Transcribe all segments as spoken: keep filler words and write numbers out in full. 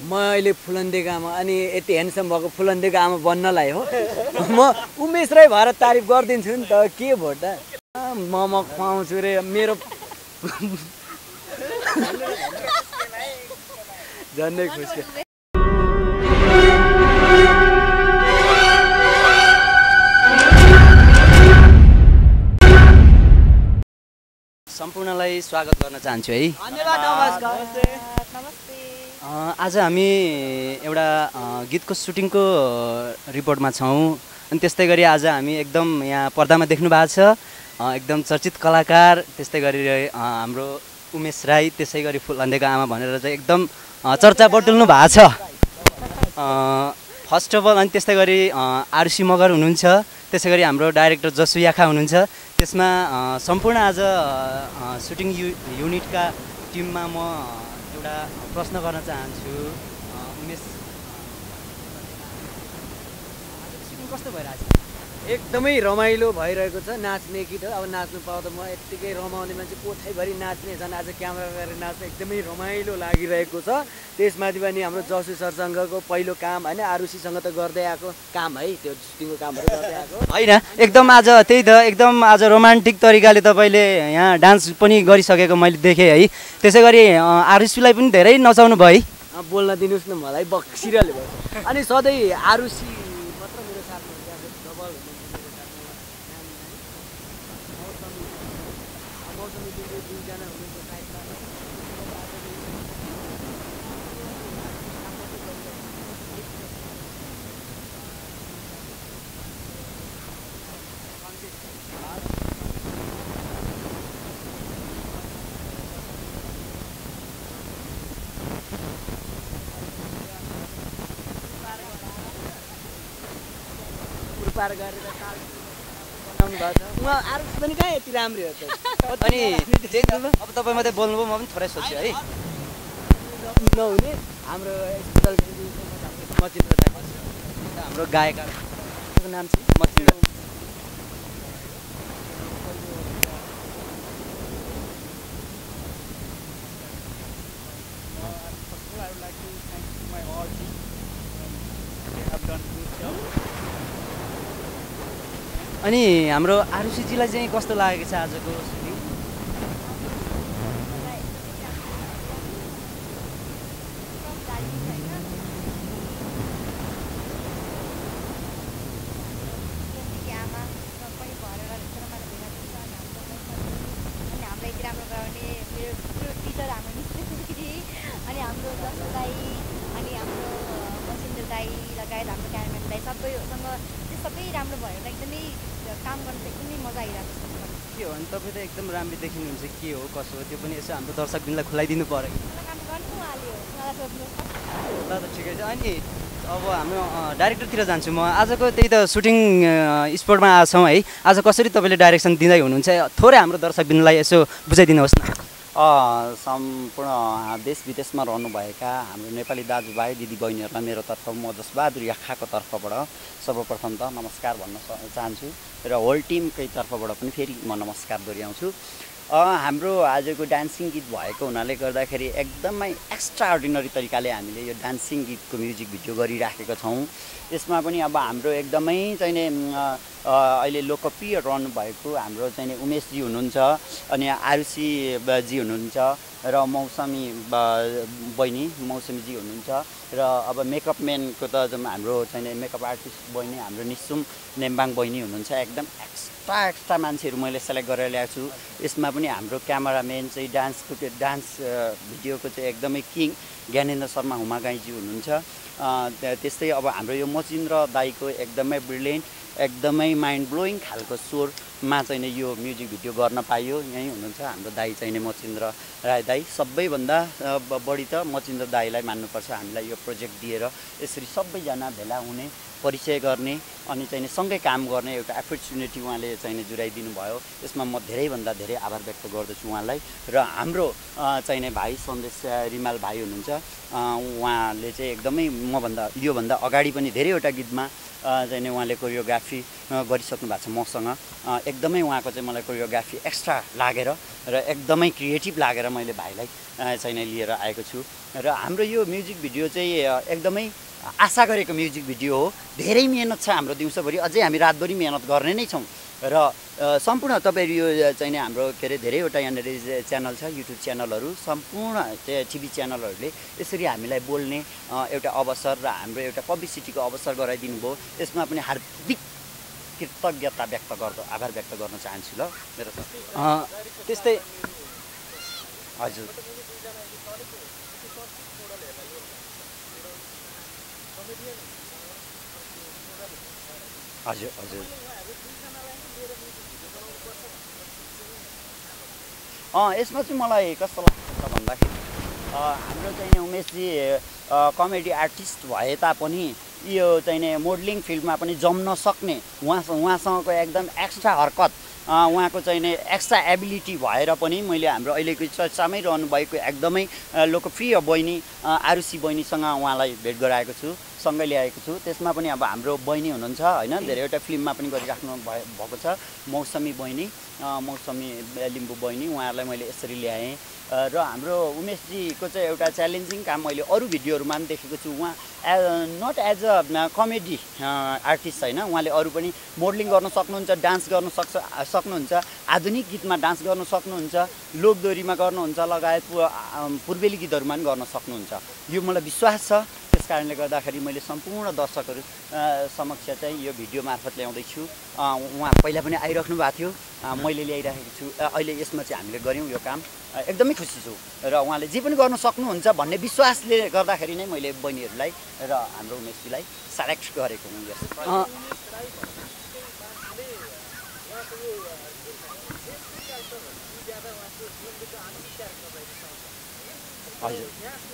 म अहिले फुलन्देको आमा अनि यति ह्यान्डसम भएको फुलन्देको आमा बन्नलाई हो म उमेश राई भएर तारिफ गरिदिन्छु नि त के भो त म म खुवाउँछु रे मेरो झन्डै खुसी सम्पूर्णलाई स्वागत गर्न चाहन्छु है धन्यवाद नमस्कार नमस्ते आज हामी एउटा गीतको सुटिङको रिपोर्टमा छौँ अनि त्यस्तै गरी आज हामी एकदम यहाँ पर्दामा देख्नु भएको छ एकदम चर्चित कलाकार त्यस्तै गरी हाम्रो उमेश राई त्यसै गरी फुलन्देको आमा भनेर चाहिँ एकदम चर्चा बटुल्नु भएको छ फर्स्ट अफ अल अनि त्यस्तै गरी आरुषी मगर हुनुहुन्छ त्यसै गरी हाम्रो डाइरेक्टर जसु याखा हुनुहुन्छ त्यसमा सम्पूर्ण आज सुटिङ यु युनिटका टिममा म एउटा प्रश्न गर्न चाहन्छु उमेश सुटिङ कस्तो भइरहेको छ एकदमै रमाइलो भइरहेको छ नाच्ने कि त अब नाच्नु पाउँदा म यत्तिकै रमाउने मान्छे कोठैभरि नाच्ने झन् आज क्यामेरा गरेर नाच्ने एकदमै रमाइलो लागिरहेको छ त्यसमाथि पनि हाम्रो जसु सरसँगको पहिलो काम होइन आरुषीसँग त गर्दै आएको काम है त्यो सुटिङको कामहरू गर्दै आएको होइन एकदम आज त्यही त एकदम आज रोमान्टिक तरिकाले तपाईँले यहाँ डान्स पनि गरिसकेको मैले देखेँ है त्यसै गरी आरुषीलाई पनि धेरै नचाउनु भयो है बोल्न दिनुहोस् न मलाई बक्सिरहले भयो अनि सधैँ आरुषी मात्र मेरो साथमा डबल मौसमी दिदी दुईजना हुनुहुन्छ साइडमा पार गरेर ताल बनाउनु भएको छ उहाँ आरुषी पनि कहाँ यति राम्री हो त अनि अब तपाईँ मात्रै बोल्नुभयो म पनि थोरै सोच्छु है नहुने हाम्रो मचिन्द्र दाइ हाम्रो गायकको नाम चाहिँ मचिन्द्र अनि हाम्रो आरुषीजीलाई चाहिँ कस्तो लागेको छ आजको सुटिङ अनि हाम्रो जसु दाई अनि हाम्रो मचिन्द्र दाई लगायत हाम्रो क्यामेराम्यान दाई सबैसँग त्यो सबै राम्रो भएर एकदमै काम गर्न चाहिँ एकदमै मजा आइरहेको छ के हो भने तपाईँ त एकदम राम्रो देखिनुहुन्छ के हो कसो हो त्यो पनि यसो हाम्रो दर्शकबिनलाई खुलाइदिनु पऱ्यो ल त ठिकै छ अनि अब हाम्रो डाइरेक्टरतिर जान्छु म आजको त्यही त सुटिङ स्पटमा छौँ है आज कसरी तपाईँले डाइरेक्सन दिँदै हुनुहुन्छ थोरै हाम्रो दर्शकबिनलाई यसो बुझाइदिनुहोस् न सम्पूर्ण देश विदेशमा रहनुभएका हाम्रो नेपाली दाजुभाइ दिदीबहिनीहरूलाई मेरो तर्फ म जसबहादुर याखाको तर्फबाट सर्वप्रथम त नमस्कार भन्न चाहन्छु र होल टिमकै तर्फबाट पनि फेरि म नमस्कार दोहोऱ्याउँछु हाम्रो आजको डान्सिङ गीत भएको हुनाले गर्दाखेरि एकदमै एक्स्ट्रा अर्डिनरी तरिकाले हामीले यो डान्सिङ गीतको म्युजिक भिडियो गरिराखेका छौँ यसमा पनि अब हाम्रो एकदमै चाहिँ अहिले लोकप्रिय रहनु भएको हाम्रो चाहिँ उमेशजी हुनुहुन्छ अनि आरुषीजी हुनुहुन्छ र मौसमी बहिनी मौसमीजी हुनुहुन्छ र अब मेकअप म्यानको त हाम्रो चाहिँ मेकअप आर्टिस्ट बहिनी हाम्रो निसुम नेम्बाङ बहिनी हुनुहुन्छ एकदम एक्स्ट्रा एक्स्ट्रा मान्छेहरू मैले सेलेक्ट गरेर ल्याएको छु यसमा पनि हाम्रो क्यामेराम्यान चाहिँ डान्सको त्यो डान्स भिडियोको चाहिँ एकदमै किङ ज्ञानेन्द्र शर्मा हुमागाईजी हुनुहुन्छ त्यस्तै अब हाम्रो यो मचिन्द्र दाईको एकदमै ब्रिलियन्ट एकदमै माइन्ड ब्लोइङ खालको स्वरमा चाहिँ यो म्युजिक भिडियो गर्न पाइयो यहीँ हुनुहुन्छ हाम्रो दाई चाहिँ मचिन्द्र राई दाई सबैभन्दा बढी त मचिन्द्र दाईलाई मान्नुपर्छ हामीलाई यो प्रोजेक्ट दिएर यसरी सबैजना भेला हुने परिचय गर्ने अनि चाहिँ सँगै काम गर्ने एउटा अपर्च्युनिटी उहाँले चाहिँ जुराइदिनु भयो यसमा म धेरैभन्दा धेरै आभार व्यक्त गर्दछु उहाँलाई र हाम्रो चाहिँ भाइ सन्देश रिमाल भाइ हुनुहुन्छ उहाँले चाहिँ एकदमै मभन्दा योभन्दा अगाडि पनि धेरैवटा गीतमा चाहिँ नि उहाँले कोरियोग्राफी गरिसक्नु भएको छ मसँग। एकदमै उहाँको चाहिँ मलाई कोरियोग्राफी एक्स्ट्रा लागेर र एकदमै क्रिएटिभ लागेर मैले भाइलाई चाहिँ नि लिएर आएको छु। र हाम्रो यो म्युजिक भिडियो चाहिँ एकदमै आशा गरेको म्युजिक भिडियो हो। धेरै मेहनत छ हाम्रो दिउँसोभरि, अझै हामी रातभरि मेहनत गर्ने नै छौँ। र सम्पूर्ण तपाईँहरू यो चाहिँ नि हाम्रो के अरे धेरैवटा यहाँनिर च्यानल छ, युट्युब च्यानलहरू, सम्पूर्ण टिभी च्यानलहरूले यसरी हामीलाई बोल्ने एउटा अवसर र हाम्रो एउटा पब्लिसिटीको अवसर गराइदिनु भयो। यसमा पनि हार्दिक कृतज्ञता व्यक्त गर्दा आभार व्यक्त गर्न चाहन्छु। ल मेरो त्यस्तै हजुर हजुर हजुर अँ यसमा चाहिँ मलाई कस्तो लाग्छ भन्दाखेरि हाम्रो चाहिँ उमेशजी कमेडी आर्टिस्ट भए तापनि यो चाहिँ नि मोडलिङ फिल्डमा पनि जम्न सक्ने, उहाँ उहाँसँगको एकदम एक्स्ट्रा हरकत, उहाँको चाहिँ नि एक्स्ट्रा एबिलिटी भएर पनि मैले हाम्रो अहिलेको चर्चामै रहनुभएको एकदमै लोकप्रिय बहिनी आरुषी बहिनीसँग उहाँलाई भेट गराएको छु, सँगै ल्याएको छु। त्यसमा पनि अब हाम्रो बहिनी हुनुहुन्छ होइन, धेरैवटा फिल्ममा पनि गरिराख्नु भए भएको छ, मौसमी बहिनी, मौसमी लिम्बू बहिनी, उहाँहरूलाई मैले यसरी ल्याएँ। र हाम्रो उमेशजीको चाहिँ एउटा च्यालेन्जिङ काम मैले अरू भिडियोहरूमा पनि देखेको छु। उहाँ ए not as a comedy artist होइन, उहाँले अरू पनि मोडलिङ गर्न सक्नुहुन्छ, डान्स गर्न सक्छ सक्नुहुन्छ आधुनिक गीतमा डान्स गर्न सक्नुहुन्छ, लोकदोरीमा गर्नुहुन्छ, लगायत पूर्वेली गीतहरूमा पनि गर्न सक्नुहुन्छ। यो मलाई विश्वास छ। त्यस कारणले गर्दाखेरि मैले सम्पूर्ण दर्शकहरू समक्ष चाहिँ यो भिडियो मार्फत ल्याउँदैछु। उहाँ पहिला पनि आइराख्नु भएको थियो, मैले ल्याइराखेको छु। अहिले यसमा चाहिँ हामीले गऱ्यौँ यो काम, एकदमै खुसी छु। र उहाँले जे पनि गर्न सक्नुहुन्छ भन्ने विश्वासले गर्दाखेरि नै मैले बहिनीहरूलाई र हाम्रो उमेशजीलाई सेलेक्ट गरेको हुँ। यस हजुर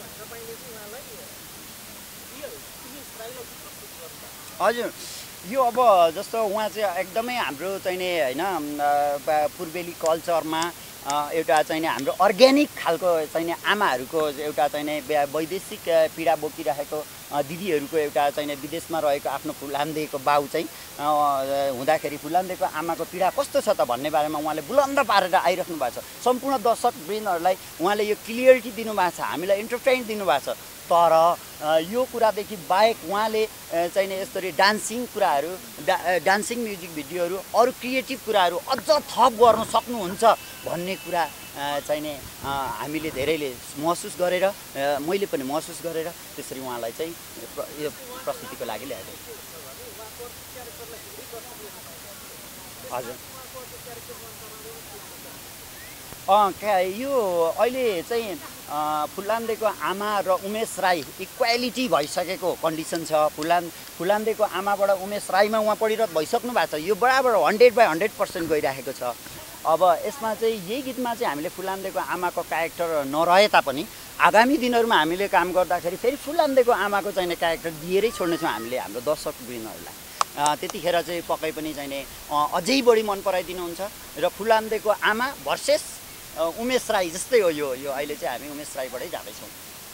हजुर यो अब जस्तो उहाँ चाहिँ एकदमै हाम्रो चाहिँ नि होइन पूर्वेली कल्चरमा एउटा चाहिँ नि हाम्रो अर्ग्यानिक खालको चाहिँ नि आमाहरूको एउटा चाहिँ नि वैदेशिक पीडा बोकिरहेको दिदीहरूको एउटा चाहिँ नि विदेशमा रहेको आफ्नो फुलान्देको बाउ चाहिँ हुँदाखेरि फुलान्देको आमाको पीडा कस्तो छ त भन्ने बारेमा उहाँले बुलन्द पारेर आइराख्नु भएको छ। सम्पूर्ण दर्शक वृन्दहरूलाई उहाँले यो क्लियरिटी दिनुभएको छ, हामीलाई इन्टरटेन दिनुभएको छ। तर यो कुरादेखि बाहेक उहाँले चाहिँ नि यसरी डान्सिङ कुराहरू, डा डान्सिङ म्युजिक भिडियोहरू, अरू क्रिएटिभ कुराहरू अझ थप गर्न सक्नुहुन्छ भन्ने कुरा चाहिँ नि हामीले धेरैले महसुस गरेर, मैले पनि महसुस गरेर त्यसरी उहाँलाई चाहिँ यो प्रस्तुतिको लागि ल्याएको। हजुर अँ क्या यो अहिले चाहिँ फुलान्देको आमा र उमेश राई इक्वालिटी भइसकेको कन्डिसन छ। फुलान फुलान्देको आमाबाट उमेश राईमा उहाँ परिणत भइसक्नु भएको छ। यो बराबर हन्ड्रेड बाई हन्ड्रेड पर्सेन्ट गइराखेको छ। अब यसमा चाहिँ यही गीतमा चाहिँ हामीले फुलान्देको आमाको क्यारेक्टर नरहे तापनि आगामी दिनहरूमा हामीले काम गर्दाखेरि फेरि फुलान्देको आमाको चाहिँ क्यारेक्टर दिएरै छोड्नेछौँ हामीले हाम्रो दर्शक वृन्दहरूलाई। त्यतिखेर चाहिँ पक्कै पनि चाहिँ अझै बढी मन पराइदिनुहुन्छ। र फुलान्देको आमा भर्सेस उमेश राई जस्तै हो यो यो अहिले चाहिँ हामी उमेश राईबाटै जाँदैछौँ।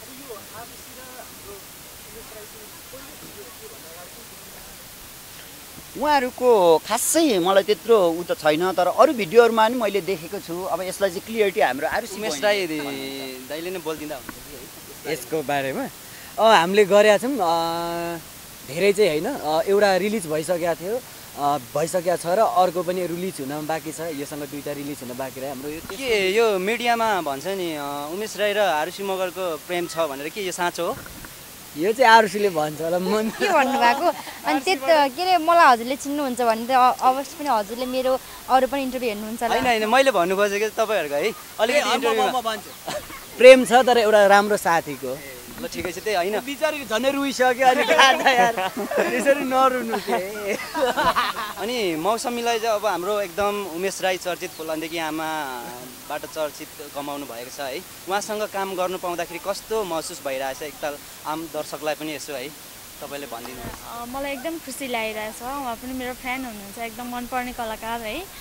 उहाँहरूको खासै मलाई त्यत्रो उ त छैन, तर अरू भिडियोहरूमा पनि मैले देखेको छु। अब यसलाई चाहिँ क्लियरिटी हाम्रो आरुषी उमेश राई दाइले नै बोलिदिँदा हुन्छ यसको बारेमा। अँ हामीले गरेका छौँ धेरै चाहिँ होइन, एउटा रिलिज भइसकेको थियो, भइसकेको छ र अर्को पनि रिलिज हुन बाँकी छ। योसँग दुईवटा रिलिज हुन बाँकी रह्यो हाम्रो। यो के यो मिडियामा भन्छ नि उमेश राई र आरुषी मगरको प्रेम छ भनेर, के यो साँचो हो? यो चाहिँ आरुषीले भन्छ होला, मन के भन्नुभएको। अनि त्यति के अरे मलाई हजुरले चिन्नुहुन्छ भने त अवश्य पनि हजुरले मेरो अरू पनि इन्टरभ्यू हेर्नुहुन्छ होला। होइन होइन मैले भन्नु खोजेको तपाईँहरूको है अलिकति इन्टरभ्यूमा प्रेम छ तर एउटा राम्रो साथीको। ल ठिकै छ, त्यही होइन बिचारी झनै रुइसक्यो अनि खाँदा यार यसरी नरुनु के। अनि मौसमीलाई चाहिँ अब हाम्रो एकदम उमेश राई चर्चित फुलान्देकी आमाबाट चर्चित कमाउनु भएको छ है, उहाँसँग काम गर्नु पाउँदाखेरि कस्तो महसुस भइरहेछ एकताल आम दर्शकलाई पनि यसो है तपाईँले भनिदिनुहोस्। मलाई एकदम खुसी लागिरहेछ। उहाँ पनि मेरो फ्यान हुनुहुन्छ, एकदम मनपर्ने कलाकार है।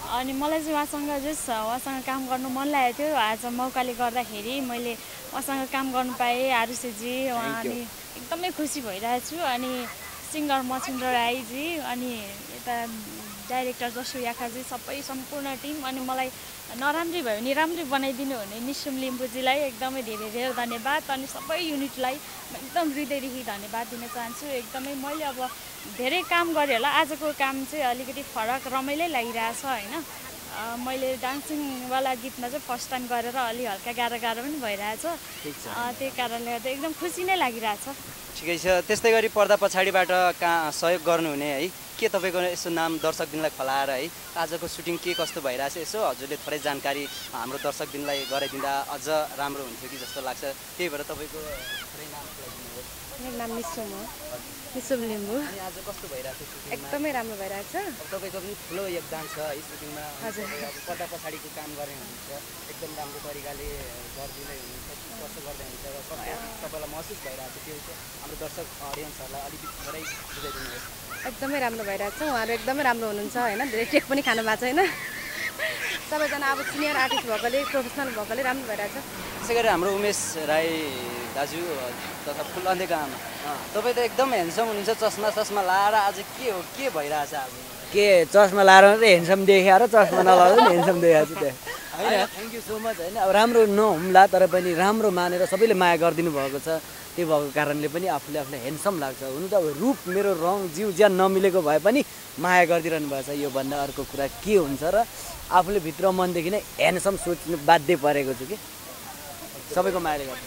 अनि मलाई चाहिँ उहाँसँग जस उहाँसँग काम गर्नु मन लागेको थियो। आज मौकाले गर्दाखेरि मैले उहाँसँग काम गर्नु पाएँ। आरुषीजी उहाँ अनि एकदमै खुसी भइरहेको छु। अनि सिङ्गर मचिन्द्र राईजी अनि यता डाइरेक्टर जसु याखाजी सबै सम्पूर्ण टिम अनि मलाई नराम्रै भयो भने राम्रै बनाइदिनु हुने निसुम लिम्बूजीलाई एकदमै धेरै धेरै धन्यवाद। अनि सबै युनिटलाई एकदम हृदयदेखि धन्यवाद दिन चाहन्छु। एकदमै मैले अब धेरै काम गरेँ होला। आजको काम चाहिँ अलिकति फरक रमाइलो लागिरहेछ होइन। मैले डान्सिङवाला गीतमा चाहिँ फर्स्ट टाइम गरेर अलि हल्का गाह्रो गाह्रो पनि भइरहेछ। त्यही कारणले गर्दा एकदम खुसी नै लागिरहेछ। ठिकै छ। त्यस्तै गरी पर्दा पछाडिबाट कहाँ सहयोग गर्नुहुने है के तपाईँको यसो नाम दर्शक दिनलाई फलाएर है आजको सुटिङ के कस्तो भइरहेछ यसो हजुरले थोरै जानकारी हाम्रो दर्शक दिनलाई गराइदिँदा अझ राम्रो हुन्थ्यो कि जस्तो लाग्छ। त्यही भएर तपाईँको थोरै नाम खुलाइदिनुहोस्। मेरो नाम निसुम हो, निसुम लिम्बू। अनि आज कस्तो भइरहेको छ सुटिङमा? एकदमै राम्रो भइरहेको छ। अब तपाईँको पनि ठुलो योगदान छ है सुटिङमा। हजुर। अब पर्दा पछाडिको काम गर्ने हुनुहुन्छ एकदम राम्रो तरिकाले गरिदिँदै हुनुहुन्छ कस्तो गर्दै हुनुहुन्छ र कस्तो तपाईँलाई महसुस भइरहेको छ त्यो चाहिँ हाम्रो दर्शक अडियन्सहरूलाई अलिकति थोरै बुझाइदिनुहोस्। एकदमै राम्रो भइरहेको छ। उहाँहरू एकदमै राम्रो हुनुहुन्छ होइन। धेरै टेक पनि खानु भएको छैन। सबैजना अब सिनियर आर्टिस्ट भएकोले प्रोफेसनल भएकोले राम्रो भइरहेछ। त्यसै गरी हाम्रो उमेश राई दाजु तथा फुलन्देको आमा तपाईँ त एकदम ह्यान्डसम हुनुहुन्छ चस्मा चस्मा लाएर आज के हो के भइरहेछ आज? के चस्मा लाएर मात्रै ह्यान्डसम देखाएर चस्मा नलाउँदा पनि ह्यान्डसम देखाएको छु त्यो होइन। थ्याङ्क यू सो मच होइन। अब राम्रो नहुम्ला तर पनि राम्रो मानेर सबैले माया गरिदिनु भएको छ। त्यो भएको कारणले पनि आफूले आफूलाई ह्यान्डसम लाग्छ। हुनु त अब रूप मेरो रङ जिउ ज्यान नमिलेको भए पनि माया गरिदिरहनु भएको छ। योभन्दा अर्को कुरा के हुन्छ र आफूले भित्र मनदेखि नै ह्यान्डसम सोच्नु बाध्य परेको छु कि सबैको मायाले गर्छ।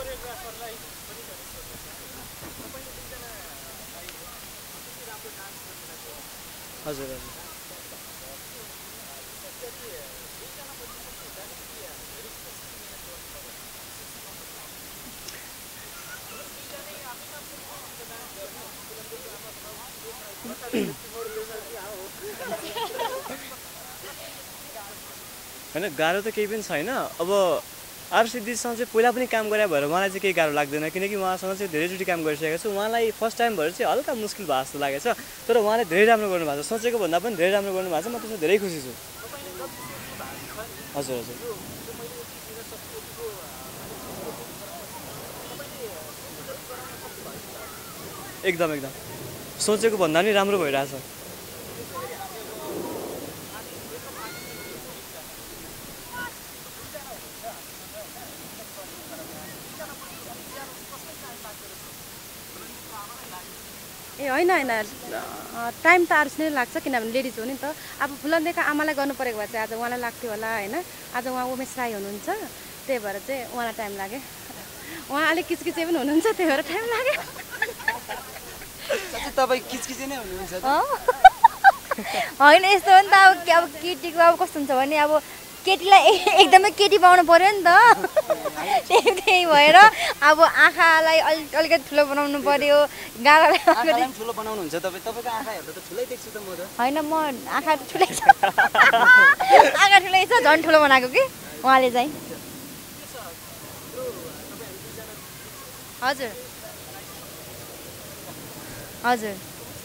हजुर हजुर होइन गाह्रो त केही पनि छैन। अब आरुषी दिदीसँग चाहिँ पहिला पनि काम गरे भएर मलाई चाहिँ केही गाह्रो लाग्दैन किनकि उहाँसँग चाहिँ धेरैचोटि काम गरिसकेको छु। उहाँलाई फर्स्ट टाइम भएर चाहिँ हल्का मुस्किल भएको जस्तो लागेको छ तर उहाँले धेरै राम्रो गर्नुभएको छ। सोचेको भन्दा पनि धेरै राम्रो गर्नुभएको छ। म त्यसमा धेरै खुसी छु। हजुर हजुर एकदम एकदम सोचेको भन्दा पनि राम्रो भइरहेछ। ए होइन होइन टाइम त आरुष नै लाग्छ किनभने लेडिज हो नि त। अब फुलन्देका आमालाई गर्नु परेको भए चाहिँ आज उहाँलाई लाग्थ्यो होला होइन। आज उहाँ उमेश राई हुनुहुन्छ त्यही भएर चाहिँ उहाँलाई टाइम लाग्यो। उहाँ अलिक किचकिचे पनि हुनुहुन्छ त्यही भएर टाइम लाग्यो। तपाईँ किचकिचे नै हुनुहुन्छ होइन यस्तो हो नि त। अब अब केटीको अब कस्तो हुन्छ भने अब केटीलाई एकदमै केटी पाउनु पर्यो नि त। त्यही त्यही भएर अब आँखालाई अलिक अलिकति ठुलो बनाउनु पर्यो। गालालाई ठुलो बनाउनुहुन्छ तपाईँ? तपाईँको आँखा हेर्दा त ठुलै देख्छु त म त। होइन म आँखा ठुलै छ आँखा ठुलै छ झन् ठुलो बनाएको कि उहाँले चाहिँ। हजुर हजुर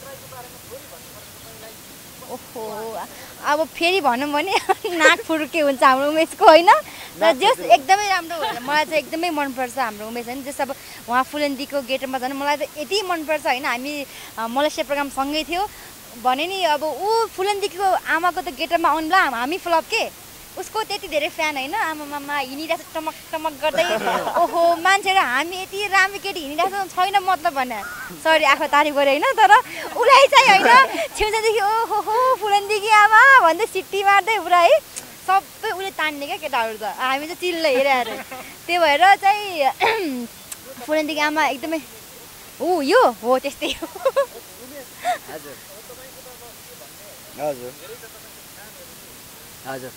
ओहो अब फेरि भनौँ भने नाक फुर्के हुन्छ हाम्रो उमेशको होइन। र जस एकदमै राम्रो हो। मलाई चाहिँ एकदमै मनपर्छ हाम्रो उमेश होइन। जस अब उहाँ फुलन्दीको गेटमा झन् मलाई त यति मनपर्छ होइन। हामी मलेसिया प्रोग्राम सँगै थियो भने नि अब ऊ फुलन्दीको आमाको त गेटमा आउनुला हामी फ्लप के उसको त्यति धेरै फ्यान होइन। आमामामा हिँडिरहेको छ टमक टमक गर्दै ओहो मान्छेहरू हामी यति राम्रो केटी हिँडिरहेको छैन मतलब भने सरी आफू तारिफ गरेँ होइन। तर उसलाई चाहिँ होइन छेउछाउदेखि ओहो हो फुलन्दीकी आमा भन्दै सिट्टी मार्दै पुरा है सबै उसले तान्ने क्या केटाहरू त। हामी चाहिँ चिल्लै हेरेर त्यही भएर चाहिँ फुलन्दीकी आमा एकदमै ऊ यो हो त्यस्तै हो। हजुर हजुर हजुर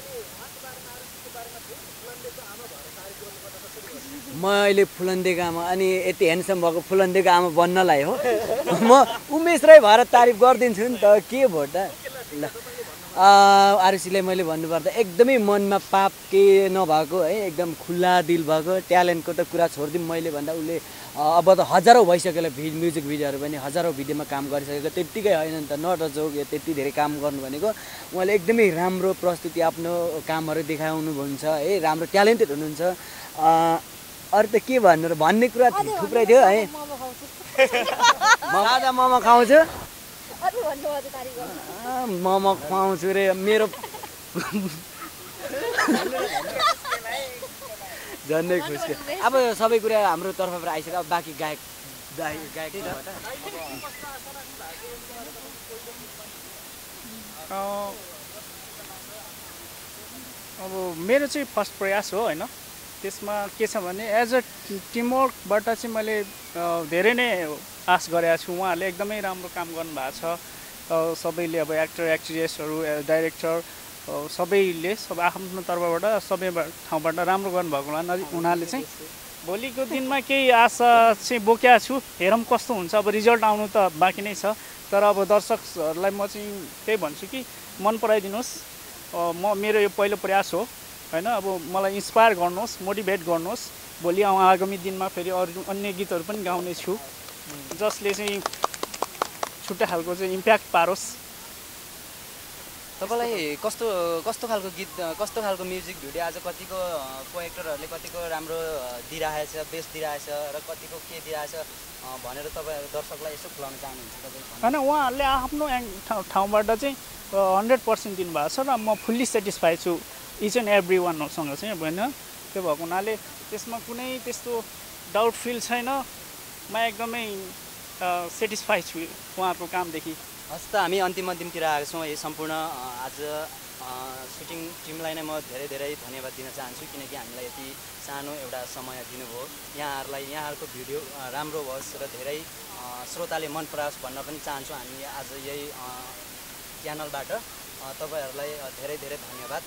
मैले फुलन्देको आमा अनि यति ह्यान्डसम भएको फुलन्देको आमा बन्नलाई हो म उमेश राई भएर तारिफ गरिदिन्छु नि त के भो त। ल आरुषीलाई मैले भन्नुपर्दा एकदमै मनमा पाप के नभएको है एकदम खुल्ला दिल भएको ट्यालेन्टको त कुरा छोडिदिउँ मैले भन्दा उसले अब त हजारौँ भइसक्यो भि म्युजिक भिडियोहरू पनि हजारौँ भिडियोमा काम गरिसकेको त्यत्तिकै होइन नि त नट अ जोक त्यति धेरै काम गर्नु भनेको उहाँले एकदमै राम्रो प्रस्तुति आफ्नो कामहरू देखाउनु हुन्छ है राम्रो ट्यालेन्टेड हुनुहुन्छ अरू त के भन्नु र भन्ने कुरा थुप्रै थियो है राजा मोमो खाउँछु मोमो खुवाउँछु रे मेरो झन्डै खुसी अब सबै कुरा हाम्रो तर्फबाट आइसक्यो अब बाँकी गायक गायक अब मेरो चाहिँ फर्स्ट प्रयास हो होइन त्यसमा के छ भने एज अ टिमवर्कबाट चाहिँ मैले धेरै नै आश गरेको छु उहाँहरूले एकदमै राम्रो काम गर्नुभएको छ सबैले अब एक्टर एक्ट्रेसहरू डाइरेक्टर सबैले सब आफ्नो तर्फबाट सबै ठाउँबाट राम्रो गर्नुभएको हुनाले चाहिँ भोलिको दिनमा केही आशा चाहिँ बोकेको छु हेरौँ कस्तो हुन्छ अब रिजल्ट आउनु त बाँकी नै छ तर अब दर्शकहरूलाई म चाहिँ त्यही भन्छु कि मन पराइदिनुहोस् म मेरो यो पहिलो प्रयास हो होइन अब मलाई इन्सपायर गर्नुहोस् मोटिभेट गर्नुहोस् भोलि आगामी दिनमा फेरि अरू अन्य गीतहरू पनि गाउने छु जसले चाहिँ छुट्टै खालको चाहिँ इम्प्याक्ट पारोस् तपाईँलाई कस्तो कस्तो खालको गीत कस्तो खालको म्युजिक भिडियो आज कतिको को एक्टरहरूले कतिको राम्रो दिइरहेछ बेस्ट दिइरहेछ र कतिको के दिइरहेछ भनेर तपाईँहरू दर्शकलाई यसो खुलाउन चाहनुहुन्छ तपाईँ होइन उहाँहरूले आफ्नो ठाउँबाट चाहिँ हन्ड्रेड पर्सेन्ट दिनुभएको छ र म फुल्ली सेटिस्फाई छु इच एन्ड एभ्री वानसँग चाहिँ अब होइन त्यो भएको हुनाले त्यसमा कुनै त्यस्तो डाउट फिल छैन म एकदमै सेटिस्फाई छु उहाँहरूको कामदेखि हस् त हामी अन्तिम अन्तिमतिर आएको छौँ यो सम्पूर्ण आज सुटिङ टिमलाई नै म धेरै धेरै धन्यवाद दिन चाहन्छु किनकि हामीलाई यति सानो एउटा समय दिनुभयो यहाँहरूलाई यहाँहरूको भिडियो राम्रो होस् र धेरै श्रोताले मन पराओस् भन्न पनि चाहन्छु हामी आज यही च्यानलबाट तपाईँहरूलाई धेरै धेरै धन्यवाद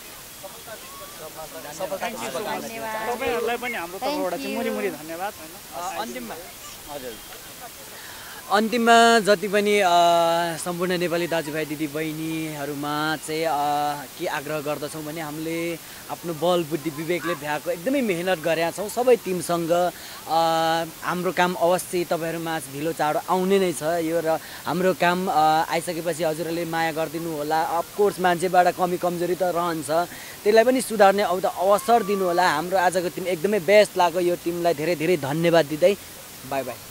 तपाईँहरूलाई पनि हाम्रो तर्फबाट चाहिँ मुरी मुरी धन्यवाद होइन अन्तिममा हजुर अन्तिममा जति पनि सम्पूर्ण नेपाली दाजुभाइ दिदीबहिनीहरूमा चाहिँ के आग्रह गर्दछौँ भने हामीले आफ्नो बल बुद्धि विवेकले भ्याएको एकदमै मेहनत गरेका छौँ सबै टिमसँग हाम्रो काम अवश्य तपाईँहरूमा ढिलो चाँडो आउने नै छ यो र हाम्रो काम आइसकेपछि हजुरहरूले माया गरिदिनु होला अफकोर्स मान्छेबाट कमी कमजोरी त रहन्छ त्यसलाई पनि सुधार्ने अब त अवसर दिनु होला हाम्रो आजको टिम एकदमै बेस्ट लाग्यो यो टिमलाई धेरै धेरै धन्यवाद दिँदै बाई बाई